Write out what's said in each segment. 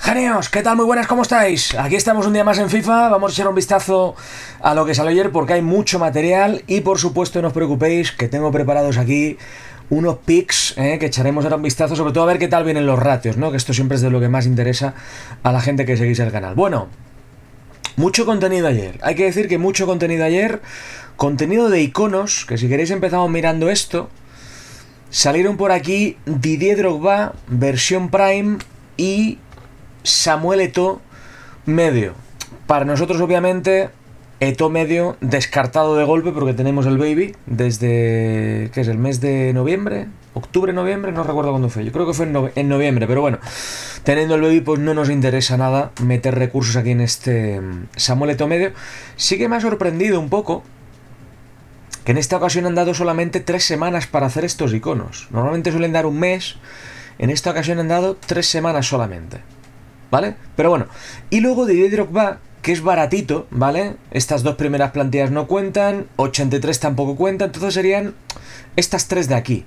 Genios, ¿qué tal? Muy buenas, ¿cómo estáis? Aquí estamos un día más en FIFA, vamos a echar un vistazo a lo que salió ayer porque hay mucho material y por supuesto no os preocupéis que tengo preparados aquí unos picks que echaremos ahora un vistazo, sobre todo a ver qué tal vienen los ratios, ¿no? Que esto siempre es de lo que más interesa a la gente que seguís el canal. Bueno, mucho contenido ayer, hay que decir que mucho contenido ayer, contenido de iconos, que si queréis empezamos mirando esto. Salieron por aquí Didier Drogba, versión Prime y Samuel Eto'o medio. Para nosotros obviamente Eto'o medio descartado de golpe porque tenemos el baby desde, ¿qué es? El mes de noviembre, octubre, noviembre, no recuerdo cuándo fue, yo creo que fue en noviembre, pero bueno, teniendo el baby pues no nos interesa nada meter recursos aquí en este Samuel Eto'o medio. Sí que me ha sorprendido un poco que en esta ocasión han dado solamente 3 semanas para hacer estos iconos. Normalmente suelen dar un mes, en esta ocasión han dado 3 semanas solamente, ¿vale? Pero bueno, y luego Didier Drogba, que es baratito, ¿vale? Estas dos primeras plantillas no cuentan, 83 tampoco cuenta, entonces serían estas 3 de aquí,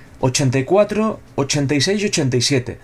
84, 86 y 87.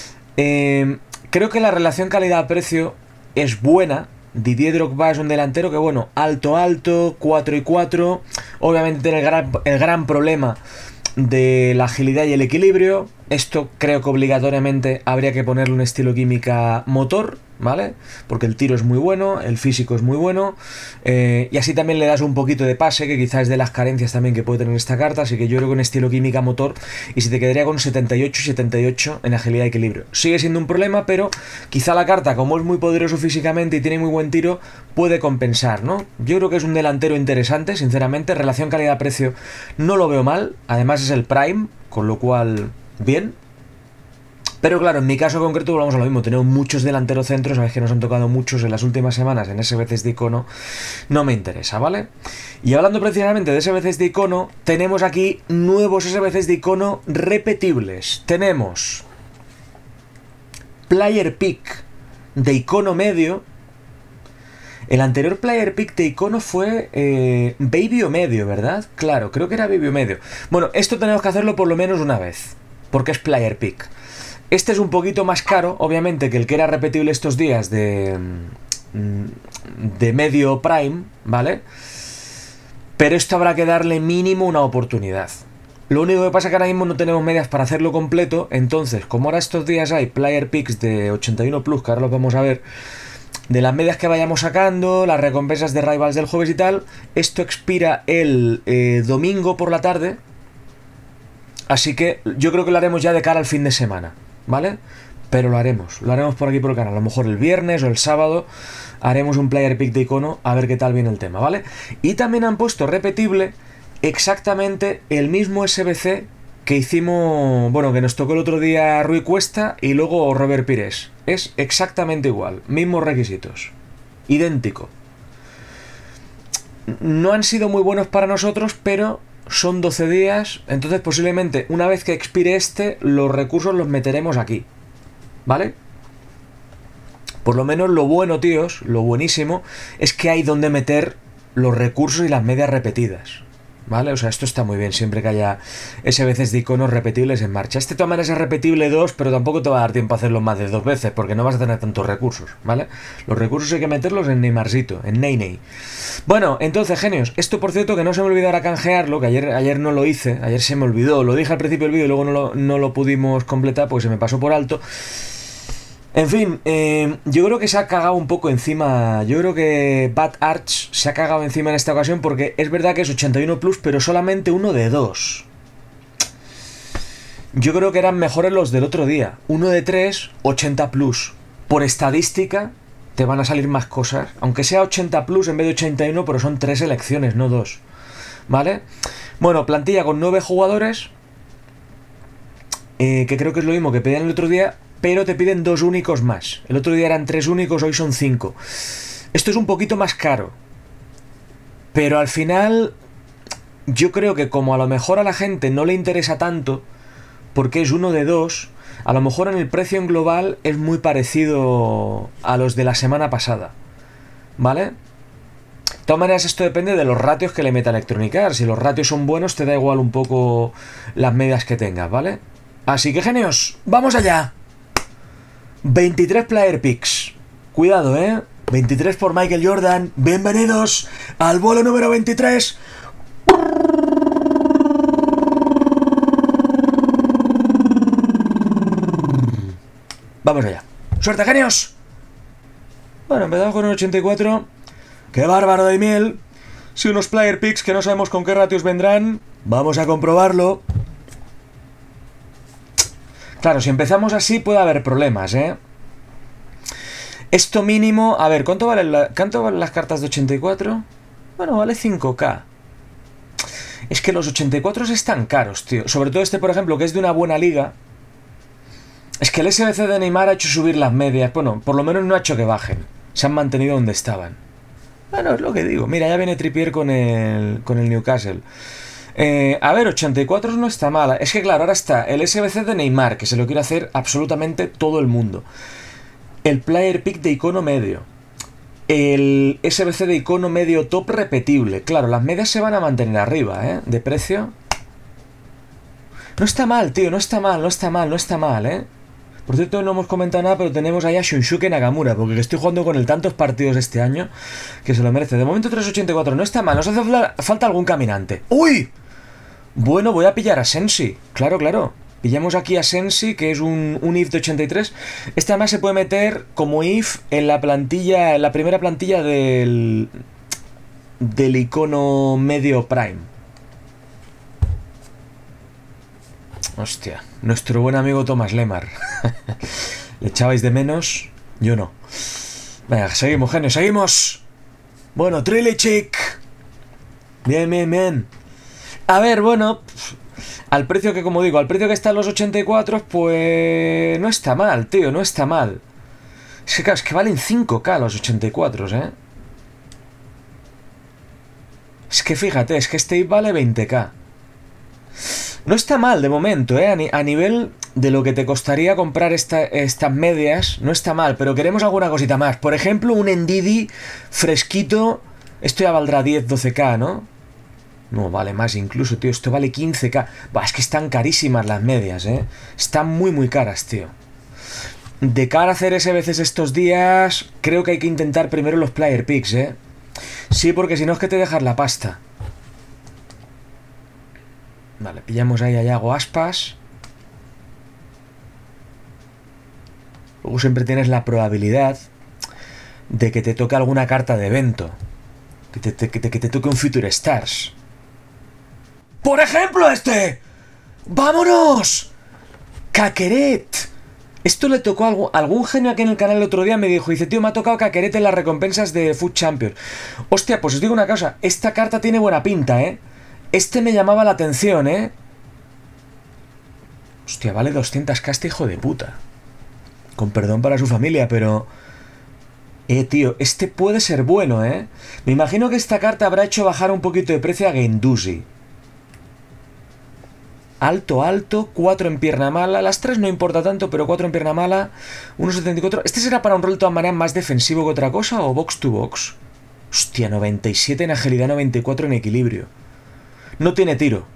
Creo que la relación calidad-precio es buena. Didier Drogba es un delantero que, bueno, alto, 4 y 4. Obviamente tiene el gran problema de la agilidad y el equilibrio. Esto creo que obligatoriamente habría que ponerle un estilo química motor, ¿vale? Porque el tiro es muy bueno, el físico es muy bueno, y así también le das un poquito de pase, que quizás es de las carencias también que puede tener esta carta, así que yo creo que un estilo química motor, y si te quedaría con 78 y 78 en agilidad y equilibrio. Sigue siendo un problema, pero quizá la carta, como es muy poderoso físicamente y tiene muy buen tiro, puede compensar, ¿no? Yo creo que es un delantero interesante, sinceramente, relación calidad-precio no lo veo mal, además es el Prime, con lo cual, bien. Pero claro, en mi caso concreto volvamos a lo mismo, tenemos muchos delanteros centros, sabéis que nos han tocado muchos en las últimas semanas en SBCs de icono, no me interesa, ¿vale? Y hablando precisamente de SBCs de icono, tenemos aquí nuevos SBCs de icono repetibles. Tenemos Player Pick de icono medio. El anterior Player Pick de icono fue Baby o medio, ¿verdad? Claro, creo que era Baby o medio. Bueno, esto tenemos que hacerlo por lo menos una vez, porque es Player Pick. Este es un poquito más caro, obviamente, que el que era repetible estos días de medio Prime, ¿vale? Pero esto habrá que darle mínimo una oportunidad. Lo único que pasa es que ahora mismo no tenemos medias para hacerlo completo, entonces, como ahora estos días hay Player Picks de 81 Plus, que ahora los vamos a ver, de las medias que vayamos sacando, las recompensas de Rivals del jueves y tal, esto expira el domingo por la tarde, así que yo creo que lo haremos ya de cara al fin de semana, ¿vale? Pero lo haremos por aquí por el canal, a lo mejor el viernes o el sábado haremos un Player Pick de icono a ver qué tal viene el tema, ¿vale? Y también han puesto repetible exactamente el mismo SBC que hicimos, bueno, que nos tocó el otro día Rui Cuesta y luego Robert Pires. Es exactamente igual, mismos requisitos, idéntico. No han sido muy buenos para nosotros, pero son 12 días, entonces posiblemente una vez que expire este, los recursos los meteremos aquí, ¿vale? Por lo menos lo bueno, tíos, lo buenísimo, es que hay donde meter los recursos y las medias repetidas, ¿vale? O sea, esto está muy bien siempre que haya SBCs de iconos repetibles en marcha. Este de todas maneras es repetible 2, pero tampoco te va a dar tiempo a hacerlo más de 2 veces, porque no vas a tener tantos recursos, ¿vale? Los recursos hay que meterlos en Neymarsito, en Ney. Bueno, entonces, genios, esto por cierto que no se me olvidara canjearlo, que ayer no lo hice, ayer se me olvidó, lo dije al principio del vídeo y luego no lo pudimos completar porque se me pasó por alto. En fin, yo creo que se ha cagado un poco encima, yo creo que Bad Arch se ha cagado encima en esta ocasión porque es verdad que es 81 Plus, pero solamente uno de 2. Yo creo que eran mejores los del otro día, uno de 3, 80 Plus. Por estadística te van a salir más cosas, aunque sea 80 Plus en vez de 81, pero son 3 selecciones, no 2, ¿vale? Bueno, plantilla con 9 jugadores, que creo que es lo mismo que pedían el otro día, pero te piden 2 únicos más. El otro día eran 3 únicos, hoy son 5. Esto es un poquito más caro, pero al final yo creo que como a lo mejor a la gente no le interesa tanto, porque es uno de 2, a lo mejor en el precio en global es muy parecido a los de la semana pasada, ¿vale? De todas maneras, esto depende de los ratios que le meta Electronic Arts. Si los ratios son buenos, te da igual un poco las medias que tengas, ¿vale? Así que, genios, ¡vamos allá! 23 player picks. Cuidado, 23 por Michael Jordan. Bienvenidos al vuelo número 23. Vamos allá. ¡Suerte, genios! Bueno, empezamos con un 84. ¡Qué bárbaro de miel! Si unos player picks que no sabemos con qué ratios vendrán. Vamos a comprobarlo. Claro, si empezamos así puede haber problemas, Esto mínimo... A ver, ¿cuánto valen las cartas de 84? Bueno, vale 5K. Es que los 84 están caros, tío. Sobre todo este, por ejemplo, que es de una buena liga. Es que el SBC de Neymar ha hecho subir las medias. Bueno, por lo menos no ha hecho que bajen. Se han mantenido donde estaban. Bueno, es lo que digo. Mira, ya viene Trippier con el Newcastle. A ver, 84 no está mal. Es que claro, ahora está el SBC de Neymar, que se lo quiere hacer absolutamente todo el mundo. El player pick de icono medio. El SBC de icono medio top repetible. Claro, las medias se van a mantener arriba, de precio. No está mal, tío, no está mal, Por cierto, no hemos comentado nada, pero tenemos ahí a Shunsuke Nakamura, porque estoy jugando con él tantos partidos este año que se lo merece. De momento 384, no está mal, nos hace falta algún caminante. ¡Uy! Bueno, voy a pillar a Sensi. Claro, claro. Pillamos aquí a Sensi, que es un if de 83. Este además se puede meter como if en la plantilla, en la primera plantilla del icono medio Prime. Hostia, nuestro buen amigo Thomas Lemar. ¿Le echabais de menos? Yo no. Venga, seguimos, genio, seguimos. Bueno, Trilichik. Bien, bien, bien. A ver, bueno, al precio que, como digo, al precio que están los 84, pues no está mal, tío, no está mal. Es que, claro, es que valen 5K los 84, Es que fíjate, es que este IP vale 20K. No está mal de momento, a nivel de lo que te costaría comprar estas medias, no está mal, pero queremos alguna cosita más. Por ejemplo, un Ndidi fresquito, esto ya valdrá 10, 12K, ¿no? No, vale más incluso, tío, esto vale 15K. Bah, es que están carísimas las medias, Están muy, muy caras, tío. De cara a hacer SBCs estos días, creo que hay que intentar primero los player picks, Sí, porque si no es que te dejas la pasta. Vale, pillamos ahí a Yago Aspas. Luego siempre tienes la probabilidad de que te toque alguna carta de evento. Que te toque un Future Stars. ¡Por ejemplo este! ¡Vámonos! ¡Caqueret! Esto le tocó a algún genio aquí en el canal el otro día. Me dijo, dice, tío, me ha tocado Caqueret en las recompensas de Food Champion. Hostia, pues os digo una cosa. Esta carta tiene buena pinta, Este me llamaba la atención, Hostia, vale 200K este hijo de puta. Con perdón para su familia, pero... tío, este puede ser bueno, Me imagino que esta carta habrá hecho bajar un poquito de precio a Guendouzi. Alto, alto, 4 en pierna mala. Las 3 no importa tanto, pero 4 en pierna mala. 1.74. ¿Este será para un rol de todas maneras más defensivo que otra cosa o box to box? Hostia, 97 en agilidad, 94 en equilibrio. No tiene tiro.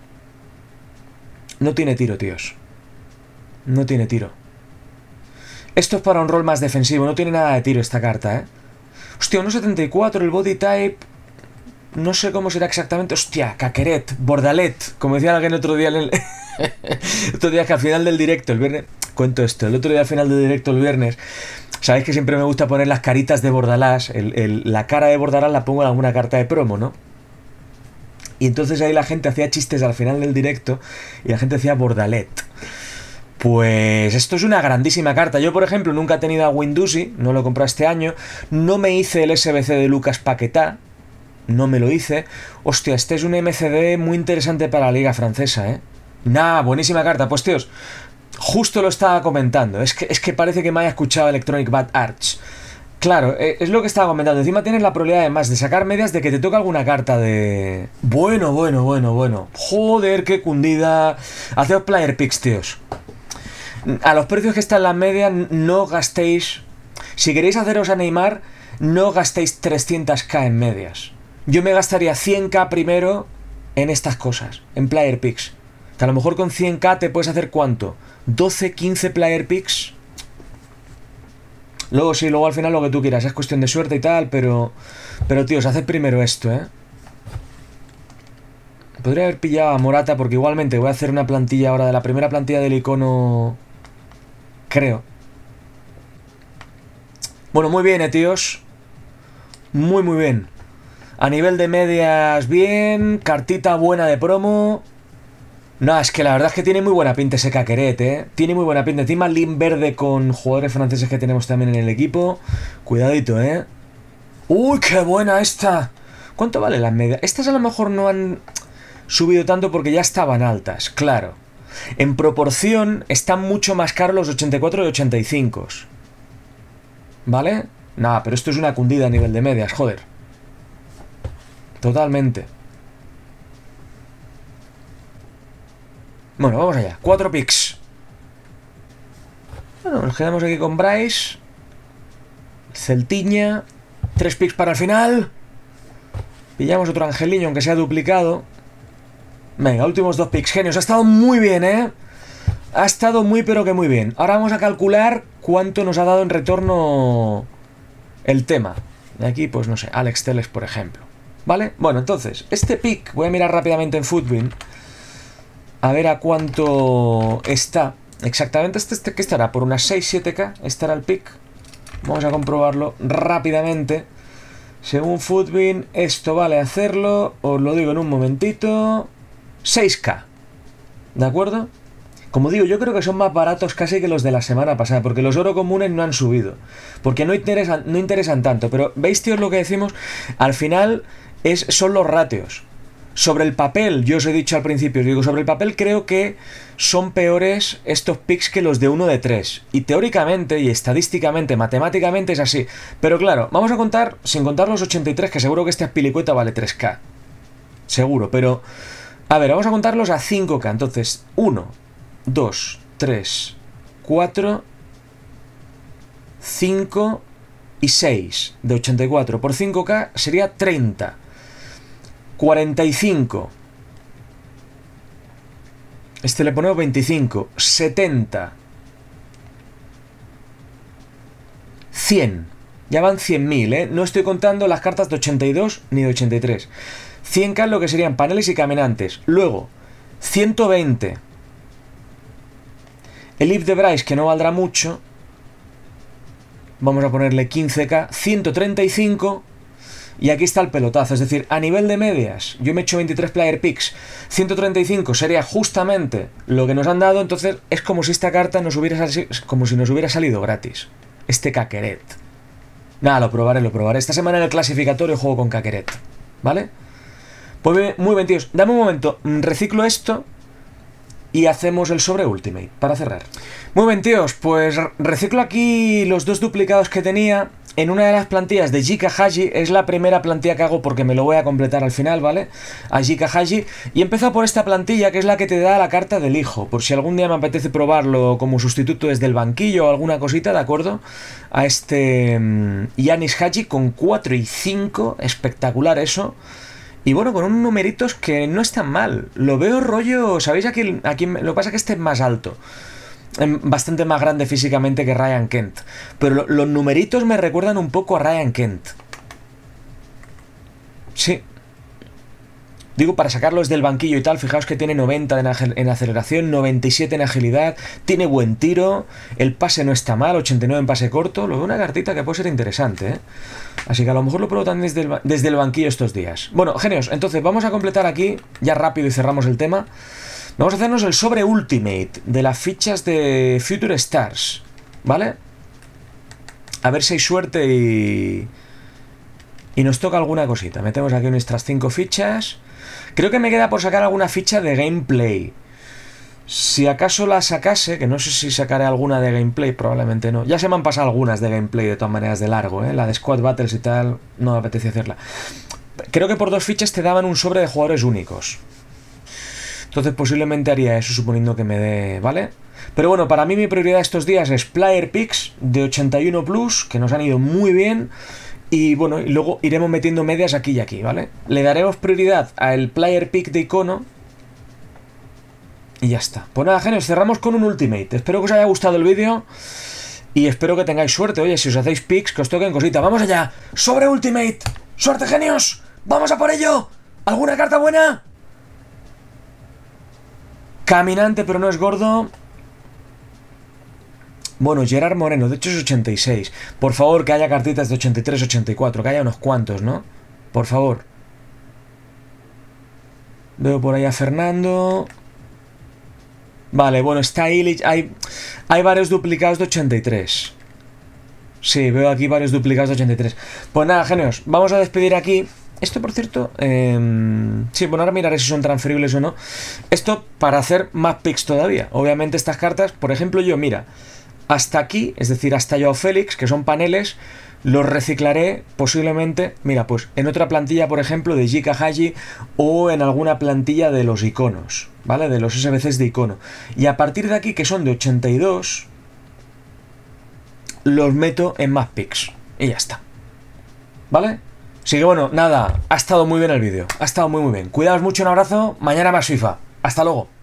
No tiene tiro, tíos. No tiene tiro. Esto es para un rol más defensivo. No tiene nada de tiro esta carta, Hostia, 1.74 el body type. No sé cómo será exactamente. Hostia, Caqueret, Bordalet. Como decía alguien el otro día otro día que al final del directo, el viernes... Cuento esto. El otro día al final del directo, el viernes... Sabéis que siempre me gusta poner las caritas de Bordalás. La cara de Bordalás la pongo en alguna carta de promo, ¿no? Y entonces ahí la gente hacía chistes al final del directo y la gente decía Bordalet. Pues esto es una grandísima carta. Yo, por ejemplo, nunca he tenido a Guendouzi, no lo he comprado este año. No me hice el SBC de Lucas Paquetá. No me lo hice. Hostia, este es un MCD muy interesante para la liga francesa, Nah, buenísima carta. Pues, tíos, justo lo estaba comentando. Es que parece que me haya escuchado Electronic Bad Arts. Claro, es lo que estaba comentando. Encima tienes la probabilidad además de sacar medias de que te toca alguna carta de... Bueno. Joder, qué cundida. Haceos player picks, tíos. A los precios que están las medias, no gastéis... Si queréis haceros a Neymar, no gastéis 300K en medias. Yo me gastaría 100K primero en estas cosas, en player picks. Que a lo mejor con 100K te puedes hacer ¿cuánto? 12, 15 player picks. Luego sí, luego al final lo que tú quieras, es cuestión de suerte y tal, pero tío, se hace primero esto, ¿eh? Podría haber pillado a Morata porque igualmente voy a hacer una plantilla ahora de la primera plantilla del icono, creo. Bueno, muy bien, tíos. Muy, muy bien. A nivel de medias, bien. Cartita buena de promo. No, es que la verdad es que tiene muy buena pinta ese Caqueret, ¿eh? Tiene muy buena pinta. Encima link verde con jugadores franceses que tenemos también en el equipo. Cuidadito, ¿eh? ¡Uy, qué buena esta! ¿Cuánto vale las medias? Estas a lo mejor no han subido tanto porque ya estaban altas, claro. En proporción están mucho más caros los 84 y 85. ¿Vale? Nada, pero esto es una cundida a nivel de medias, joder. Totalmente. Bueno, vamos allá. 4 picks. Bueno, nos quedamos aquí con Bryce. Celtiña. 3 picks para el final. Pillamos otro Angeliño, aunque sea duplicado. Venga, últimos 2 picks. Genios, ha estado muy bien, ¿eh? Ha estado muy pero que muy bien. Ahora vamos a calcular cuánto nos ha dado en retorno el tema. De aquí, pues no sé, Alex Telles, por ejemplo. ¿Vale? Bueno, entonces, este pick, voy a mirar rápidamente en Footbin. A ver a cuánto está. Exactamente, ¿qué estará? Por unas 6-7k estará el pick. Vamos a comprobarlo rápidamente. Según Footbin, esto vale hacerlo. Os lo digo en un momentito. 6k. ¿De acuerdo? Como digo, yo creo que son más baratos casi que los de la semana pasada, porque los oro comunes no han subido. Porque no interesan tanto. Pero, ¿veis, tíos, lo que decimos? Al final son los ratios. Sobre el papel, yo os he dicho al principio, os digo, sobre el papel creo que son peores estos picks que los de 1 de 3. Y teóricamente, y estadísticamente, matemáticamente es así. Pero claro, vamos a contar, sin contar los 83, que seguro que esta pilicueta vale 3k. Seguro, pero... A ver, vamos a contarlos a 5k. Entonces, 1, 2, 3, 4, 5 y 6 de 84 por 5k sería 30. 45. Este le ponemos 25. 70. 100. Ya van 100.000, ¿eh? No estoy contando las cartas de 82 ni de 83. 100k lo que serían paneles y caminantes. Luego, 120. El if de Bryce, que no valdrá mucho. Vamos a ponerle 15k. 135. Y aquí está el pelotazo, es decir, a nivel de medias, yo me he hecho 23 player picks, 135 sería justamente lo que nos han dado, entonces es como si esta carta nos hubiera salido gratis. Este Caqueret. Nada, lo probaré. Esta semana en el clasificatorio juego con Caqueret, ¿vale? Pues muy bien, tíos. Dame un momento, reciclo esto y hacemos el sobre Ultimate para cerrar. Muy bien, tíos, pues reciclo aquí los 2 duplicados que tenía. En una de las plantillas de Jika Haji, es la primera plantilla que hago porque me lo voy a completar al final, ¿vale? A Jika Haji. Y empiezo por esta plantilla que es la que te da la carta del hijo. Por si algún día me apetece probarlo como sustituto desde el banquillo o alguna cosita, ¿de acuerdo? A este Yanis Haji con 4 y 5. Espectacular eso. Y bueno, con unos numeritos que no están mal. Lo veo rollo... ¿Sabéis aquí lo que pasa es que este es más alto? Bastante más grande físicamente que Ryan Kent. Pero los numeritos me recuerdan un poco a Ryan Kent. Sí. Digo, para sacarlos del banquillo y tal, fijaos que tiene 90 en aceleración, 97 en agilidad, tiene buen tiro, el pase no está mal, 89 en pase corto. Lo veo una cartita que puede ser interesante, ¿eh? Así que a lo mejor lo pruebo también desde el banquillo estos días. Bueno, genios, entonces vamos a completar aquí, ya rápido y cerramos el tema. Vamos a hacernos el sobre Ultimate de las fichas de Future Stars, ¿vale? A ver si hay suerte y nos toca alguna cosita. Metemos aquí nuestras 5 fichas. Creo que me queda por sacar alguna ficha de gameplay. Si acaso la sacase, que no sé si sacaré alguna de gameplay, probablemente no. Ya se me han pasado algunas de gameplay de todas maneras de largo, ¿eh? La de Squad Battles y tal, no me apetece hacerla. Creo que por 2 fichas te daban un sobre de jugadores únicos. Entonces posiblemente haría eso, suponiendo que me dé, ¿vale? Pero bueno, para mí mi prioridad estos días es player picks de 81 plus, que nos han ido muy bien. Y bueno, y luego iremos metiendo medias aquí y aquí, ¿vale? Le daremos prioridad al player pick de icono. Y ya está. Pues nada, genios, cerramos con un Ultimate. Espero que os haya gustado el vídeo. Y espero que tengáis suerte. Oye, si os hacéis picks, que os toquen cositas. ¡Vamos allá! ¡Sobre Ultimate! ¡Suerte, genios! ¡Vamos a por ello! ¿Alguna carta buena? Caminante, pero no es gordo. Bueno, Gerard Moreno, de hecho es 86. Por favor, que haya cartitas de 83, 84. Que haya unos cuantos, ¿no? Por favor. Veo por ahí a Fernando. Vale, bueno, está Illich. Hay varios duplicados de 83. Sí, veo aquí varios duplicados de 83. Pues nada, genios, vamos a despedir aquí. Esto, por cierto, sí, bueno, ahora miraré si son transferibles o no. Esto para hacer más picks todavía. Obviamente estas cartas, por ejemplo, yo, mira, hasta aquí, es decir, hasta Joao Félix, que son paneles, los reciclaré posiblemente, mira, pues en otra plantilla, por ejemplo, de Jika Haji o en alguna plantilla de los iconos, ¿vale? De los SBCs de icono. Y a partir de aquí, que son de 82, los meto en más picks. Y ya está. ¿Vale? Así que bueno, nada, ha estado muy bien el vídeo. Ha estado muy bien. Cuidaos mucho, un abrazo. Mañana más FIFA. Hasta luego.